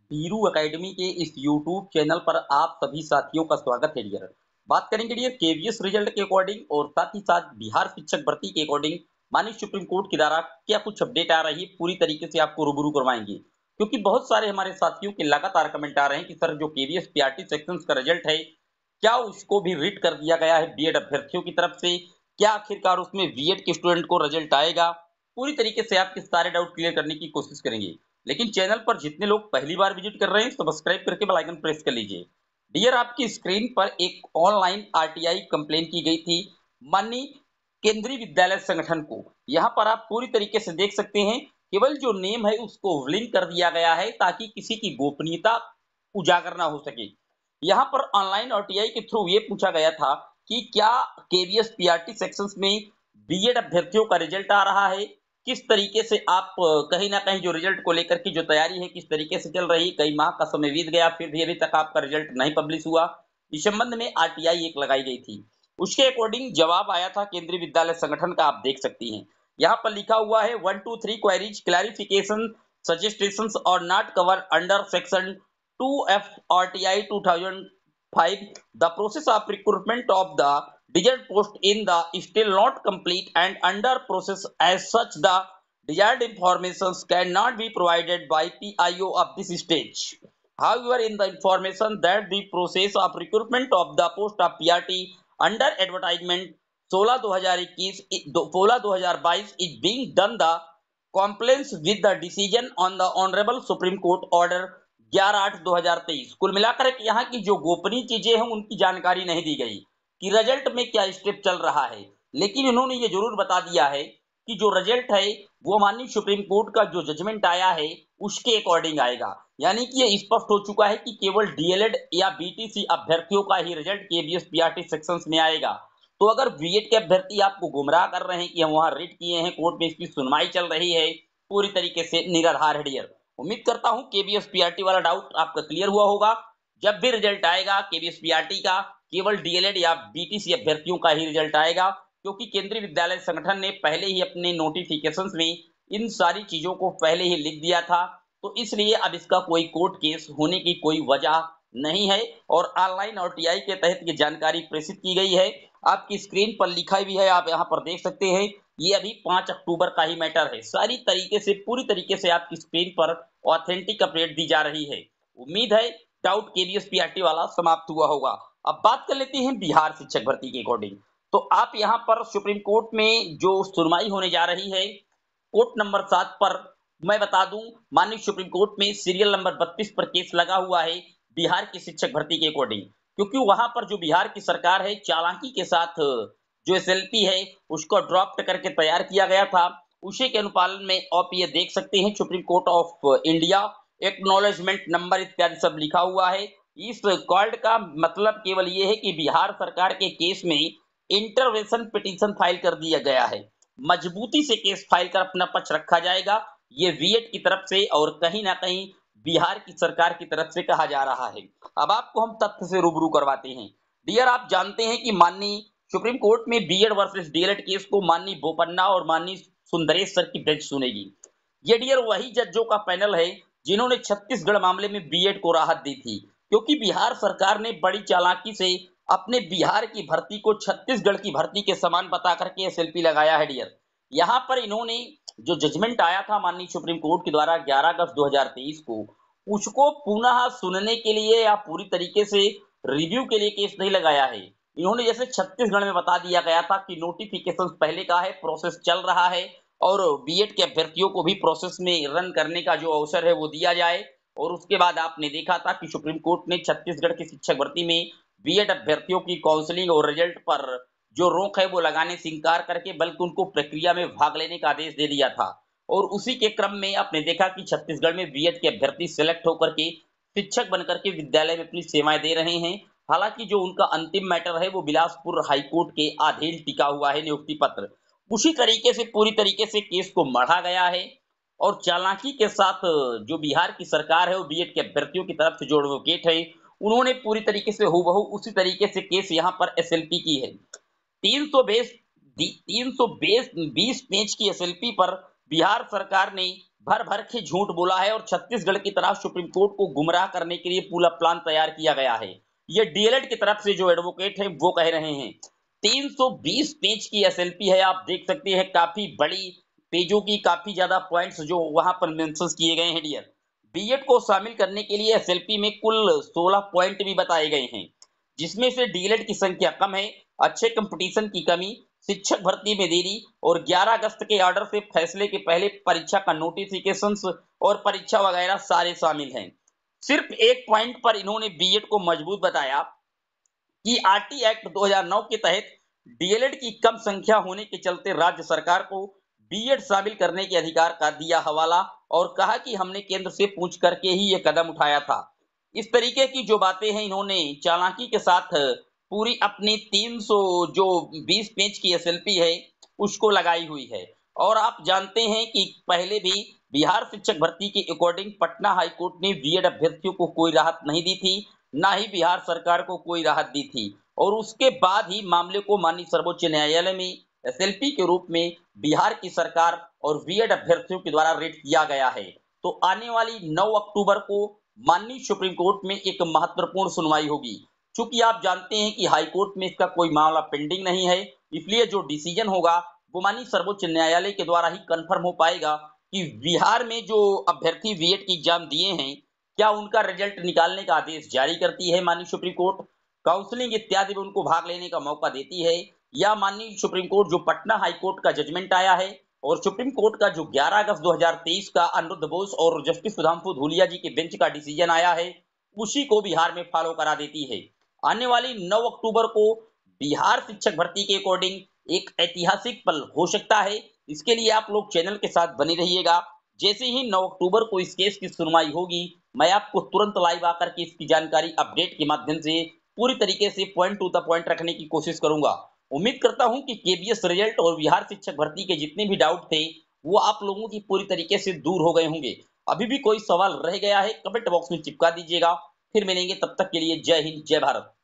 Veeru academy के इस YouTube channel पर आप सभी साथियों का स्वागत है डियर। बात करेंगे डियर केवीएस रिजल्ट के अकॉर्डिंग और साथ ही साथ बिहार शिक्षक भर्ती के अकॉर्डिंग माननीय सुप्रीम कोर्ट के द्वारा क्या कुछ अपडेट आ रही है, पूरी तरीके से आपको रूबरू करवाएंगे। क्योंकि बहुत सारे हमारे साथियों के लगातार कमेंट आ रहे हैं कि सर जो केवीएस पीआरटी सेक्शंस का रिजल्ट है, क्या उसको भी रीड कर दिया गया है बीएड अभ्यर्थियों की तरफ से? क्या आखिरकार उसमें बीएड के स्टूडेंट को रिजल्ट आएगा? पूरी तरीके से आपके सारे डाउट क्लियर करने की कोशिश करेंगे। लेकिन चैनल पर जितने लोग पहली बार विजिट कर रहे हैं, सब्सक्राइब करके बेल आइकन प्रेस कर लीजिए। डियर, आपकी स्क्रीन पर एक ऑनलाइन आरटीआई कंप्लेन की गई थी माननीय केंद्रीय विद्यालय संगठन को। यहाँ पर आप पूरी तरीके से देख सकते हैं, केवल जो नेम है उसको लिंक कर दिया गया है ताकि किसी की गोपनीयता उजागर ना हो सके। यहाँ पर ऑनलाइन आरटीआई के थ्रू ये पूछा गया था कि क्या केवीएस पीआरटी सेक्शंस में बीएड अभ्यर्थियों का रिजल्ट आ रहा है? किस तरीके से आप कहीं ना कहीं जो रिजल्ट को लेकर की जो तैयारी है किस तरीके से चल रही? कई माह का समय बीत गया, फिर भी अभी तक आपका रिजल्ट नहीं पब्लिश हुआ। इस संबंध में आरटीआई एक लगाई गई थी। उसके अकॉर्डिंग जवाब आया था केंद्रीय विद्यालय संगठन का, आप देख सकती हैं। यहाँ पर लिखा हुआ है 1 2 3 क्वेरीज क्लैरिफिकेशन सजेस्टेशंस और not cover under section 2F RTI 2005. The process of recruitment of the desired post in the still not complete and under process, as such the desired informations cannot be provided by PIO of this stage. However, in the information that the process of recruitment of the post of PRT under advertisement 16/2021 is being done, the compliance with the decision on the Honorable Supreme Court Order 11/8/2023। कुल मिलाकर के यहाँ की जो गोपनीय चीजें हैं उनकी जानकारी नहीं दी गई कि रिजल्ट में क्या स्टेप चल रहा है। लेकिन इन्होंने ये जरूर बता दिया है कि जो रिजल्ट है वो माननीय सुप्रीम कोर्ट का जो जजमेंट आया है उसके अकॉर्डिंग आएगा। यानी कि ये स्पष्ट हो चुका है कि केवल डीएलएड या बीटीसी अभ्यर्थियों का ही रिजल्ट केवीएस पीआरटी सेक्शंस में आएगा। तो अगर बीएड के अभ्यर्थी आपको गुमराह कर रहे हैं कि हम वहां रीड किए हैं, कोर्ट में इसकी सुनवाई चल रही है, पूरी तरीके से निराधार है डियर। उम्मीद करता हूं केवीएस पीआरटी वाला डाउट आपका क्लियर हुआ होगा। जब भी रिजल्ट आएगा केवीएस पीआरटी का, केवल डीएलएड या बीटीसी अभ्यर्थियों का ही रिजल्ट आएगा, क्योंकि केंद्रीय विद्यालय संगठन ने पहले ही अपने नोटिफिकेशंस में इन सारी चीजों को पहले ही लिख दिया था। तो इसलिए अब इसका कोई कोर्ट केस होने की कोई वजह नहीं है और ऑनलाइन और टीआई के तहत ये जानकारी प्रेषित की गई है। आपकी स्क्रीन पर लिखा भी है, आप यहाँ पर देख सकते हैं। ये अभी 5 अक्टूबर का ही मैटर है। सारी तरीके से पूरी तरीके से आपकी स्क्रीन पर ऑथेंटिक अपडेट दी जा रही है। उम्मीद है डाउट केवीएस पीआरटी वाला समाप्त हुआ होगा। अब बात कर लेते हैं बिहार शिक्षक भर्ती के अकॉर्डिंग। तो आप यहाँ पर सुप्रीम कोर्ट में जो सुनवाई होने जा रही है कोर्ट नंबर 7 पर, मैं बता दूं माननीय सुप्रीम कोर्ट में सीरियल नंबर 32 पर केस लगा हुआ है बिहार की शिक्षक भर्ती के अकॉर्डिंग। क्योंकि वहां पर जो बिहार की सरकार है चालाकी के साथ जो एसएलपी है उसको ड्राफ्ट करके तैयार किया गया था, उसी के अनुपालन में आप ये देख सकते हैं Supreme Court of India acknowledgement number इत्यादि सब लिखा हुआ है। इस कॉल्ड का मतलब केवल ये है कि बिहार सरकार के केस में इंटरवेंशन पिटीशन फाइल कर दिया गया है। मजबूती से केस फाइल कर अपना पक्ष रखा जाएगा, ये बीएड की तरफ से और कहीं ना कहीं बिहार की सरकार की तरफ से कहा जा रहा है। अब आपको हम तथ्य से रूबरू करवाते हैं। डियर, आप जानते हैं कि माननीय सुप्रीम कोर्ट में बीएड वर्सेस डीएलएड केस को माननीय बोपन्ना और माननीय सुंदरेश सर की बेंच सुनेगी। ये डियर वही जजों का पैनल है जिन्होंने छत्तीसगढ़ मामले में बीएड को राहत दी थी, क्योंकि बिहार सरकार ने बड़ी चालाकी से अपने बिहार की भर्ती को छत्तीसगढ़ की भर्ती के समान बता करके एसएलपी लगाया है डियर। यहाँ पर इन्होंने जो जजमेंट आया था माननीय सुप्रीम कोर्ट के द्वारा 11 अगस्त 2023 को, उसको पुनः सुनने के लिए या पूरी तरीके से रिव्यू के लिए केस नहीं लगाया है। इन्होंने जैसे छत्तीसगढ़ में बता दिया गया था कि नोटिफिकेशन पहले का है, प्रोसेस चल रहा है और बीएड के अभ्यर्थियों को भी प्रोसेस में रन करने का जो अवसर है वो दिया जाए। और उसके बाद आपने देखा था कि सुप्रीम कोर्ट ने छत्तीसगढ़ की शिक्षक भर्ती में बीएड अभ्यर्थियों की काउंसलिंग और रिजल्ट पर जो रोक है वो लगाने से इंकार करके बल्कि उनको प्रक्रिया में भाग लेने का आदेश दे दिया था। और उसी के क्रम में आपने देखा कि छत्तीसगढ़ में बीएड के अभ्यर्थी सिलेक्ट होकर के शिक्षक बनकर के विद्यालय में अपनी सेवाएं दे रहे हैं। हालांकि जो उनका अंतिम मैटर है वो बिलासपुर हाईकोर्ट के अधीन टिका हुआ है नियुक्ति पत्र। उसी तरीके से पूरी तरीके से केस को मढ़ा गया है और चालाकी के साथ जो बिहार की सरकार है वो बीएड के अभ्यर्थियों की तरफ से जो एडवोकेट है उन्होंने पूरी तरीके से हूबहू उसी तरीके से केस यहाँ पर एसएलपी की है। 320 पेज की एसएलपी पर बिहार सरकार ने भर भर के झूठ बोला है और छत्तीसगढ़ की तरफ सुप्रीम कोर्ट को गुमराह करने के लिए पूरा प्लान तैयार किया गया है। ये डीएलएड की तरफ से जो एडवोकेट हैं वो कह रहे हैं। 320 पेज की एसएलपी है, आप देख सकते हैं काफी बड़ी पेजों की, काफी ज्यादा पॉइंट्स जो वहां पर मेंशन किए गए हैं डियर। बीएड को शामिल करने के लिए एसएलपी में कुल 16 पॉइंट भी बताए गए हैं, जिसमें से डीएलएड की संख्या कम है, अच्छे कंपटीशन की कमी, शिक्षक भर्ती में देरी और 11 अगस्त के ऑर्डर से फैसले के पहले परीक्षा का नोटिफिकेशंस और परीक्षा वगैरह सारे शामिल हैं। सिर्फ एक पॉइंट पर इन्होंने बीएड को मजबूत बताया कि आरटी एक्ट 2009 के तहत डीएलएड की कम संख्या होने के चलते राज्य सरकार को बीएड शामिल करने के अधिकार का दिया हवाला और कहा कि हमने केंद्र से पूछ करके ही ये कदम उठाया था। इस तरीके की जो बातें हैं इन्होंने चालाकी के साथ पूरी अपनी 300 जो 20 पेज की एसएलपी है उसको लगाई हुई है। और आप जानते हैं कि पहले भी बिहार शिक्षक भर्ती के अकॉर्डिंग पटना हाई कोर्ट ने बीएड अभ्यर्थियों को कोई राहत नहीं दी थी, ना ही बिहार सरकार को कोई राहत दी थी। और उसके बाद ही मामले को माननीय सर्वोच्च न्यायालय में एसएलपी के रूप में बिहार की सरकार और बीएड अभ्यर्थियों के द्वारा रेट किया गया है। तो आने वाली 9 अक्टूबर को माननीय सुप्रीम कोर्ट में एक महत्वपूर्ण सुनवाई होगी। चूंकि आप जानते हैं कि हाई कोर्ट में इसका कोई मामला पेंडिंग नहीं है, इसलिए जो डिसीजन होगा वो माननीय सर्वोच्च न्यायालय के द्वारा ही कंफर्म हो पाएगा कि बिहार में जो अभ्यर्थी बीएड की एग्जाम दिए हैं, क्या उनका रिजल्ट निकालने का आदेश जारी करती है माननीय सुप्रीम कोर्ट, काउंसलिंग इत्यादि में उनको भाग लेने का मौका देती है, या माननीय सुप्रीम कोर्ट जो पटना हाई कोर्ट का जजमेंट आया है और सुप्रीम कोर्ट का जो 11 अगस्त 2023 का अनिरुद्ध बोस और जस्टिस सुधांशु धूलिया जी के बेंच का डिसीजन आया है, उसी को बिहार में फॉलो करा देती है। आने वाली 9 अक्टूबर को बिहार शिक्षक भर्ती के अकॉर्डिंग एक ऐतिहासिक पल हो सकता है। इसके लिए आप लोग चैनल के साथ बने रहिएगा। जैसे ही 9 अक्टूबर को इस केस की सुनवाई होगी, मैं आपको तुरंत लाइव आकर के इसकी जानकारी अपडेट के माध्यम से पूरी तरीके से पॉइंट टू द पॉइंट रखने की कोशिश करूंगा। उम्मीद करता हूं कि केबीएस रिजल्ट और बिहार शिक्षक भर्ती के जितने भी डाउट थे वो आप लोगों की पूरी तरीके से दूर हो गए होंगे। अभी भी कोई सवाल रह गया है कमेंट बॉक्स में चिपका दीजिएगा। फिर मिलेंगे, तब तक के लिए जय हिंद जय भारत।